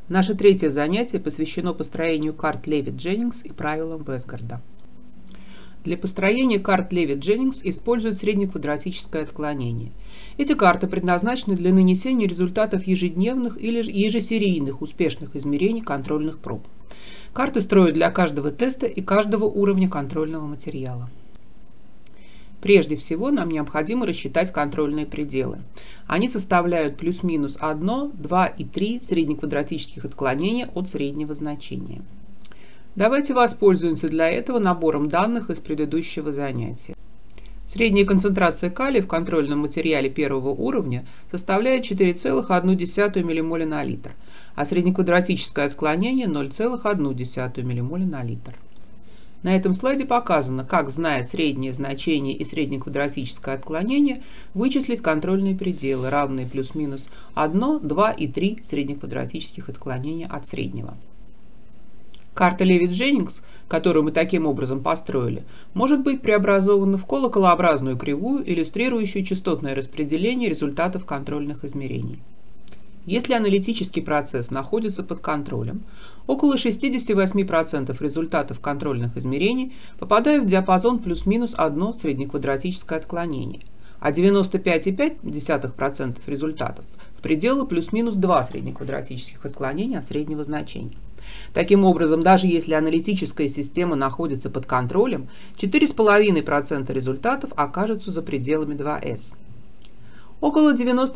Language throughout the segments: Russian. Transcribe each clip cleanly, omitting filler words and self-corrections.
Наше третье занятие посвящено построению карт Левит-Дженнингс и правилам Вестгарда. Для построения карт Левит-Дженнингс используют среднеквадратическое отклонение. Эти карты предназначены для нанесения результатов ежедневных или ежесерийных успешных измерений контрольных проб. Карты строят для каждого теста и каждого уровня контрольного материала. Прежде всего, нам необходимо рассчитать контрольные пределы. Они составляют плюс-минус 1, 2 и 3 среднеквадратических отклонения от среднего значения. Давайте воспользуемся для этого набором данных из предыдущего занятия. Средняя концентрация калия в контрольном материале первого уровня составляет 4,1 ммоль на литр, а среднеквадратическое отклонение 0,1 ммоль на литр. На этом слайде показано, как, зная среднее значение и среднеквадратическое отклонение, вычислить контрольные пределы, равные плюс-минус 1, 2 и 3 среднеквадратических отклонения от среднего. Карта Левит-Дженнингс, которую мы таким образом построили, может быть преобразована в колоколообразную кривую, иллюстрирующую частотное распределение результатов контрольных измерений. Если аналитический процесс находится под контролем, около 68% результатов контрольных измерений попадают в диапазон плюс-минус 1 среднеквадратическое отклонение, а 95,5% результатов в пределы плюс-минус 2 среднеквадратических отклонения от среднего значения. Таким образом, даже если аналитическая система находится под контролем, 4,5% результатов окажутся за пределами 2С. Около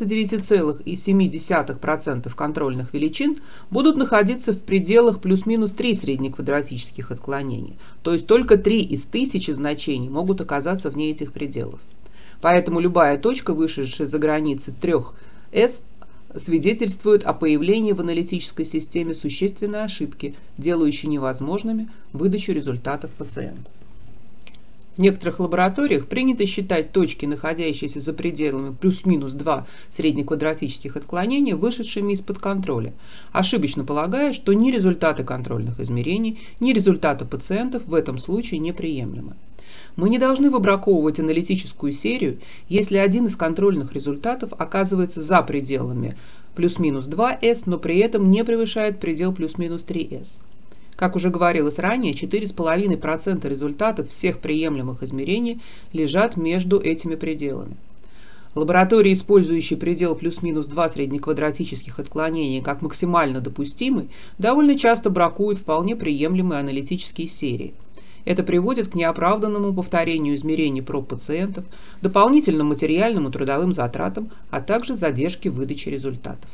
99,7% контрольных величин будут находиться в пределах плюс-минус 3 среднеквадратических отклонения, то есть только 3 из 1000 значений могут оказаться вне этих пределов. Поэтому любая точка, вышедшая за границы 3С, свидетельствует о появлении в аналитической системе существенной ошибки, делающей невозможными выдачу результатов пациентов. В некоторых лабораториях принято считать точки, находящиеся за пределами плюс-минус 2 среднеквадратических отклонения, вышедшими из-под контроля, ошибочно полагая, что ни результаты контрольных измерений, ни результаты пациентов в этом случае неприемлемы. Мы не должны выбраковывать аналитическую серию, если один из контрольных результатов оказывается за пределами плюс-минус 2С, но при этом не превышает предел плюс-минус 3С. Как уже говорилось ранее, 4,5% результатов всех приемлемых измерений лежат между этими пределами. Лаборатории, использующие предел плюс-минус 2 среднеквадратических отклонений как максимально допустимый, довольно часто бракуют вполне приемлемые аналитические серии. Это приводит к неоправданному повторению измерений проб пациентов, дополнительным материальным и трудовым затратам, а также задержке выдачи результатов.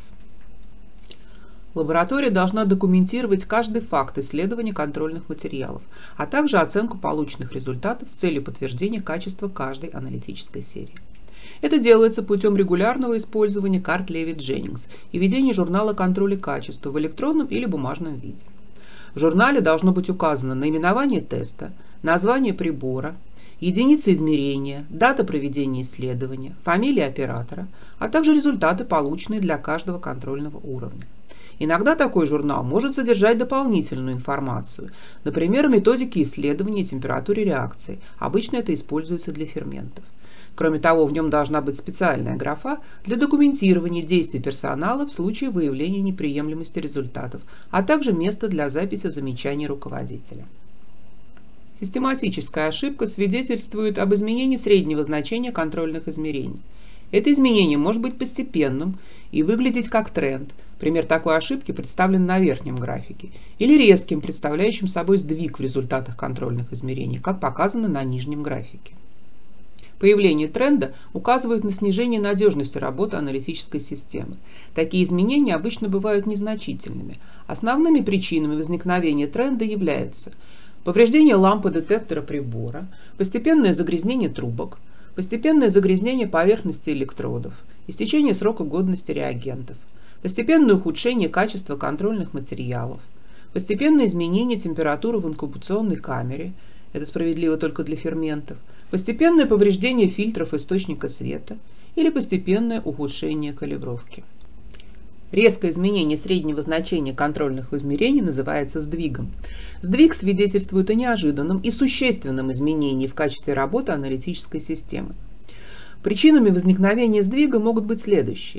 Лаборатория должна документировать каждый факт исследования контрольных материалов, а также оценку полученных результатов с целью подтверждения качества каждой аналитической серии. Это делается путем регулярного использования карт Левит-Дженнингс и ведения журнала контроля качества в электронном или бумажном виде. В журнале должно быть указано наименование теста, название прибора, единица измерения, дата проведения исследования, фамилия оператора, а также результаты, полученные для каждого контрольного уровня. Иногда такой журнал может содержать дополнительную информацию, например, методики исследования и температуре реакции. Обычно это используется для ферментов. Кроме того, в нем должна быть специальная графа для документирования действий персонала в случае выявления неприемлемости результатов, а также место для записи замечаний руководителя. Систематическая ошибка свидетельствует об изменении среднего значения контрольных измерений. Это изменение может быть постепенным и выглядеть как тренд. Пример такой ошибки представлен на верхнем графике. Или резким, представляющим собой сдвиг в результатах контрольных измерений, как показано на нижнем графике. Появление тренда указывает на снижение надежности работы аналитической системы. Такие изменения обычно бывают незначительными. Основными причинами возникновения тренда являются повреждение лампы детектора прибора, постепенное загрязнение трубок, постепенное загрязнение поверхности электродов, истечение срока годности реагентов, постепенное ухудшение качества контрольных материалов, постепенное изменение температуры в инкубационной камере, это справедливо только для ферментов, постепенное повреждение фильтров источника света или постепенное ухудшение калибровки. Резкое изменение среднего значения контрольных измерений называется сдвигом. Сдвиг свидетельствует о неожиданном и существенном изменении в качестве работы аналитической системы. Причинами возникновения сдвига могут быть следующие.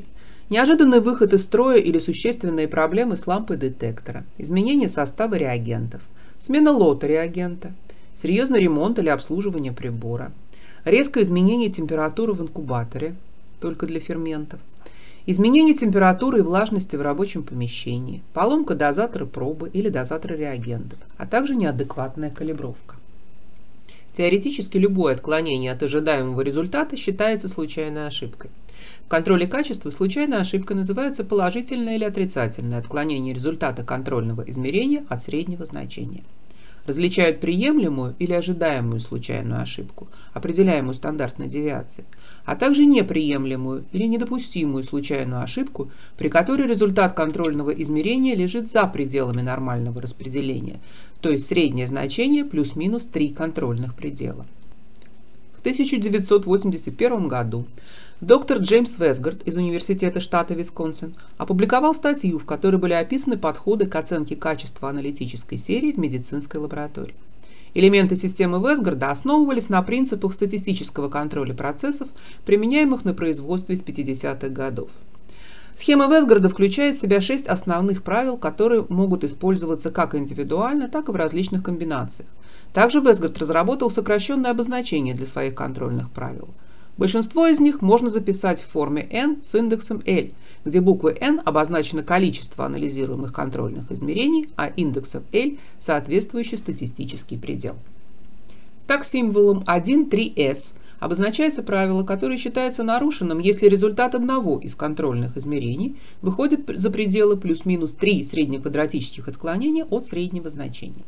неожиданный выход из строя или существенные проблемы с лампой детектора, изменение состава реагентов, смена лота реагента, серьезный ремонт или обслуживание прибора, резкое изменение температуры в инкубаторе, только для ферментов, изменение температуры и влажности в рабочем помещении, поломка дозатора пробы или дозатора реагентов, а также неадекватная калибровка. Теоретически любое отклонение от ожидаемого результата считается случайной ошибкой. В контроле качества случайная ошибка называется положительное или отрицательное отклонение результата контрольного измерения от среднего значения. Различают приемлемую или ожидаемую случайную ошибку, определяемую стандартной девиацией, а также неприемлемую или недопустимую случайную ошибку, при которой результат контрольного измерения лежит за пределами нормального распределения, то есть среднее значение плюс-минус 3 контрольных предела. В 1981 году доктор Джеймс Весгард из Университета штата Висконсин опубликовал статью, в которой были описаны подходы к оценке качества аналитической серии в медицинской лаборатории. Элементы системы Весгарда основывались на принципах статистического контроля процессов, применяемых на производстве с 50-х годов. Схема Весгарда включает в себя 6 основных правил, которые могут использоваться как индивидуально, так и в различных комбинациях. Также Весгард разработал сокращенное обозначение для своих контрольных правил. Большинство из них можно записать в форме n с индексом L, где буквой n обозначено количество анализируемых контрольных измерений, а индексом L – соответствующий статистический предел. Так, символом 1,3s обозначается правило, которое считается нарушенным, если результат одного из контрольных измерений выходит за пределы плюс-минус 3 среднеквадратических отклонения от среднего значения.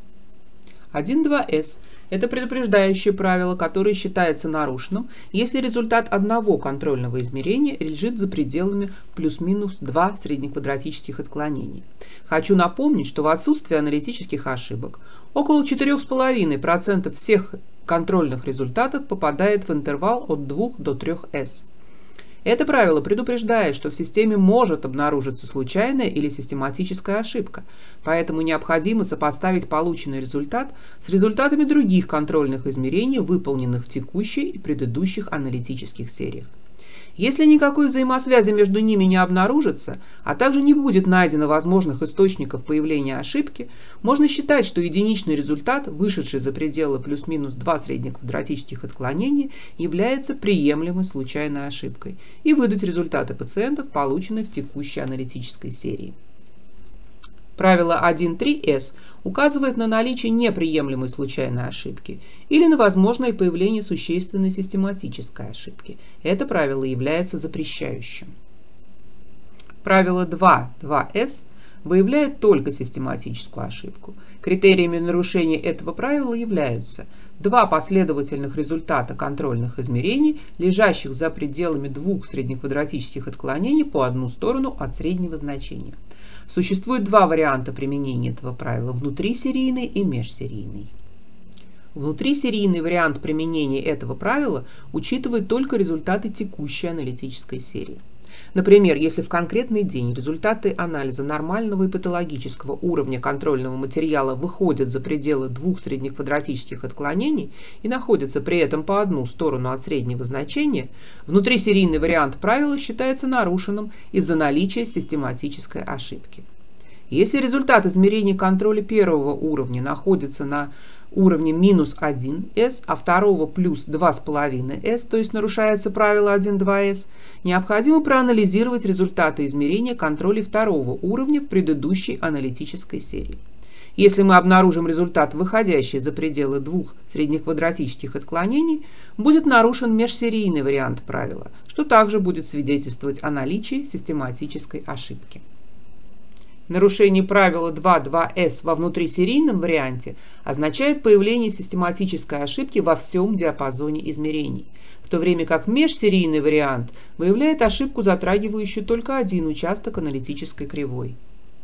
1,2s – это предупреждающее правило, которое считается нарушенным, если результат одного контрольного измерения лежит за пределами плюс-минус 2 среднеквадратических отклонений. Хочу напомнить, что в отсутствие аналитических ошибок около 4,5% всех контрольных результатов попадает в интервал от 2 до 3s. Это правило предупреждает, что в системе может обнаружиться случайная или систематическая ошибка, поэтому необходимо сопоставить полученный результат с результатами других контрольных измерений, выполненных в текущей и предыдущих аналитических сериях. Если никакой взаимосвязи между ними не обнаружится, а также не будет найдено возможных источников появления ошибки, можно считать, что единичный результат, вышедший за пределы плюс-минус 2 среднеквадратических отклонения, является приемлемой случайной ошибкой и выдать результаты пациентов, полученные в текущей аналитической серии. Правило 1.3s указывает на наличие неприемлемой случайной ошибки или на возможное появление существенной систематической ошибки. Это правило является запрещающим. Правило 2.2s выявляет только систематическую ошибку. Критериями нарушения этого правила являются 2 последовательных результата контрольных измерений, лежащих за пределами 2 среднеквадратических отклонений по одну сторону от среднего значения. Существует 2 варианта применения этого правила – внутрисерийный и межсерийный. Внутрисерийный вариант применения этого правила учитывает только результаты текущей аналитической серии. Например, если в конкретный день результаты анализа нормального и патологического уровня контрольного материала выходят за пределы 2 среднеквадратических отклонений и находятся при этом по одну сторону от среднего значения, внутрисерийный вариант правила считается нарушенным из-за наличия систематической ошибки. Если результат измерений контроля первого уровня находится на уровне минус 1s, а второго плюс 2,5s, то есть нарушается правило 1.2s, необходимо проанализировать результаты измерения контроля второго уровня в предыдущей аналитической серии. Если мы обнаружим результат, выходящий за пределы 2 среднеквадратических отклонений, будет нарушен межсерийный вариант правила, что также будет свидетельствовать о наличии систематической ошибки. Нарушение правила 2.2s во внутрисерийном варианте означает появление систематической ошибки во всем диапазоне измерений, в то время как межсерийный вариант выявляет ошибку, затрагивающую только один участок аналитической кривой.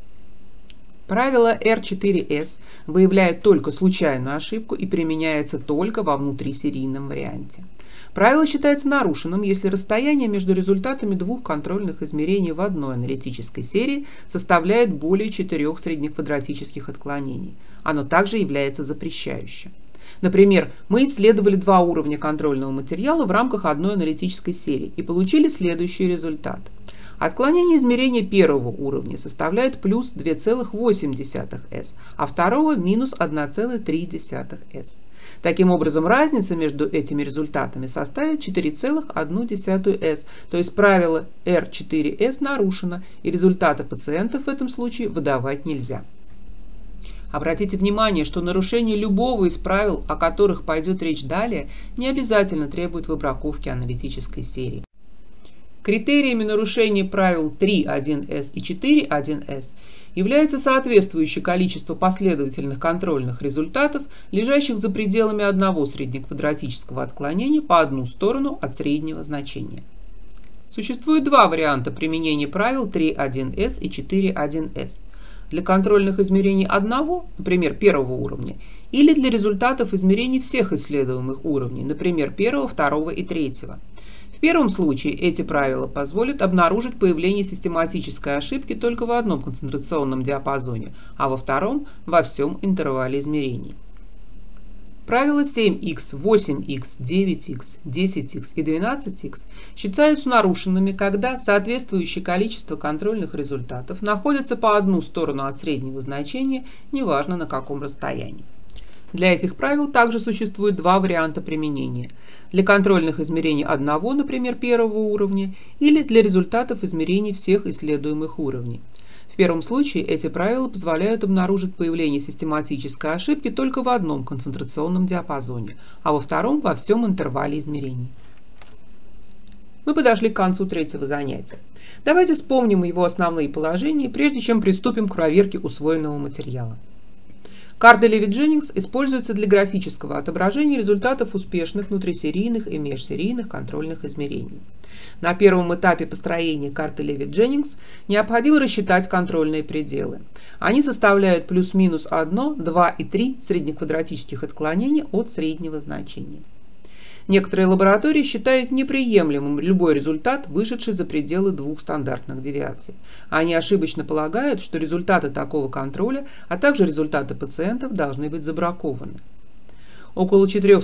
Правило R4S выявляет только случайную ошибку и применяется только во внутрисерийном варианте. Правило считается нарушенным, если расстояние между результатами 2 контрольных измерений в одной аналитической серии составляет более 4 среднеквадратических отклонений. Оно также является запрещающим. Например, мы исследовали 2 уровня контрольного материала в рамках одной аналитической серии и получили следующий результат. Отклонение измерения первого уровня составляет плюс 2,8 с, а второго минус 1,3 с. Таким образом, разница между этими результатами составит 4,1 с, то есть правило R4S нарушено, и результаты пациентов в этом случае выдавать нельзя. Обратите внимание, что нарушение любого из правил, о которых пойдет речь далее, не обязательно требует выбраковки аналитической серии. Критериями нарушения правил 3.1s и 4.1s является соответствующее количество последовательных контрольных результатов, лежащих за пределами одного среднеквадратического отклонения по одну сторону от среднего значения. Существует два варианта применения правил 3.1s и 4.1s. Для контрольных измерений одного, например, первого уровня, или для результатов измерений всех исследуемых уровней, например, первого, второго и третьего. В первом случае эти правила позволят обнаружить появление систематической ошибки только в одном концентрационном диапазоне, а во втором – во всем интервале измерений. Правила 7х, 8х, 9х, 10х и 12х считаются нарушенными, когда соответствующее количество контрольных результатов находится по одну сторону от среднего значения, неважно на каком расстоянии. Для этих правил также существует два варианта применения – для контрольных измерений одного, например, первого уровня, или для результатов измерений всех исследуемых уровней. В первом случае эти правила позволяют обнаружить появление систематической ошибки только в одном концентрационном диапазоне, а во втором – во всем интервале измерений. Мы подошли к концу третьего занятия. Давайте вспомним его основные положения, прежде чем приступим к проверке усвоенного материала. Карта Левит-Дженнингс используется для графического отображения результатов успешных внутрисерийных и межсерийных контрольных измерений. На первом этапе построения карты Левит-Дженнингс необходимо рассчитать контрольные пределы. Они составляют плюс-минус 1, 2 и 3 среднеквадратических отклонения от среднего значения. Некоторые лаборатории считают неприемлемым любой результат, вышедший за пределы двух стандартных девиаций. Они ошибочно полагают, что результаты такого контроля, а также результаты пациентов должны быть забракованы. Около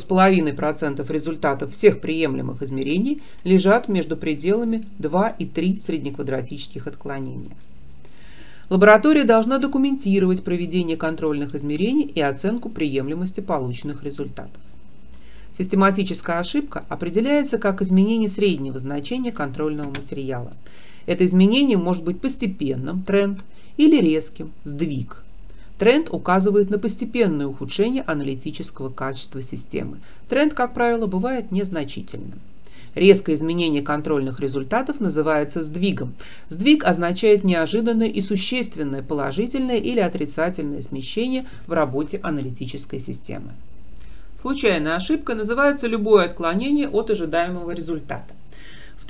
4,5% результатов всех приемлемых измерений лежат между пределами 2 и 3 среднеквадратических отклонения. Лаборатория должна документировать проведение контрольных измерений и оценку приемлемости полученных результатов. Систематическая ошибка определяется как изменение среднего значения контрольного материала. Это изменение может быть постепенным, тренд, или резким, сдвиг. Тренд указывает на постепенное ухудшение аналитического качества системы. Тренд, как правило, бывает незначительным. Резкое изменение контрольных результатов называется сдвигом. Сдвиг означает неожиданное и существенное положительное или отрицательное смещение в работе аналитической системы. Случайная ошибка называется любое отклонение от ожидаемого результата. В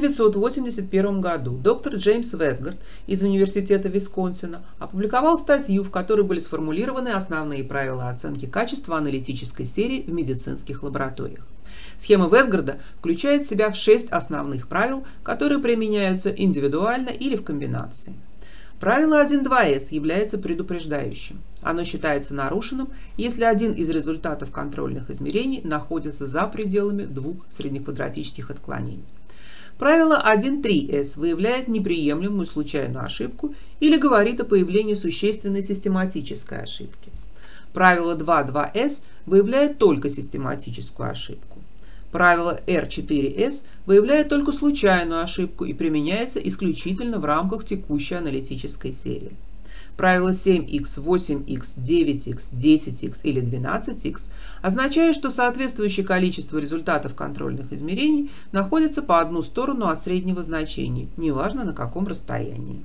1981 году доктор Джеймс Весгард из Университета Висконсина опубликовал статью, в которой были сформулированы основные правила оценки качества аналитической серии в медицинских лабораториях. Схема Весгарда включает в себя 6 основных правил, которые применяются индивидуально или в комбинации. Правило 1.2s является предупреждающим. Оно считается нарушенным, если один из результатов контрольных измерений находится за пределами двух среднеквадратических отклонений. Правило 1.3s выявляет неприемлемую случайную ошибку или говорит о появлении существенной систематической ошибки. Правило 2.2s выявляет только систематическую ошибку. Правило R4S выявляет только случайную ошибку и применяется исключительно в рамках текущей аналитической серии. Правило 7х, 8х, 9х, 10х или 12х означает, что соответствующее количество результатов контрольных измерений находится по одну сторону от среднего значения, неважно на каком расстоянии.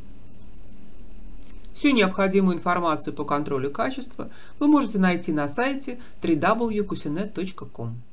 Всю необходимую информацию по контролю качества вы можете найти на сайте www.kusinet.com.